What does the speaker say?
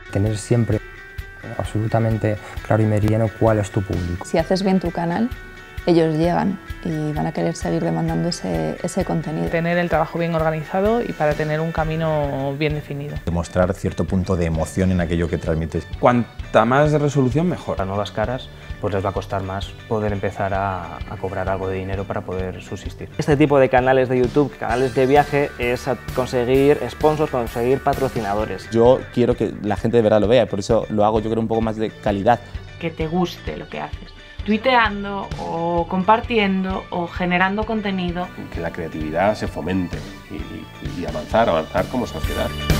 Tener siempre absolutamente claro y meridiano cuál es tu público. Si haces bien tu canal, ellos llegan y van a querer seguir demandando ese contenido. Tener el trabajo bien organizado y para tener un camino bien definido. Demostrar cierto punto de emoción en aquello que transmites. Cuanta más resolución, mejor. A nuevas caras pues les va a costar más poder empezar a cobrar algo de dinero para poder subsistir. Este tipo de canales de YouTube, canales de viaje, es conseguir sponsors, conseguir patrocinadores. Yo quiero que la gente de verdad lo vea, por eso lo hago yo creo un poco más de calidad. Que te guste lo que haces, tuiteando o compartiendo o generando contenido. Que la creatividad se fomente y avanzar como sociedad.